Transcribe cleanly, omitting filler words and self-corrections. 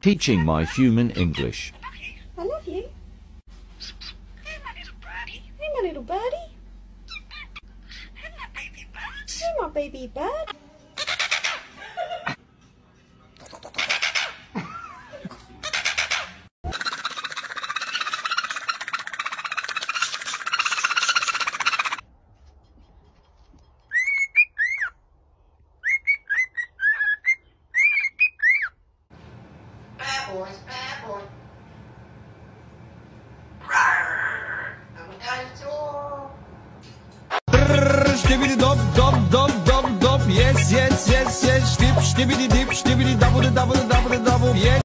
Teaching my human English. I love you. Hey, my little birdie. Hey, my little birdie. Hey, my baby bird. Hey, my baby bird. Bad boys, bad boy. Rawr. I'm a dinosaur. Stibidi dop dop dop dop dop, yes yes yes yes, stip stibidi dip stibidi double double double double, yes.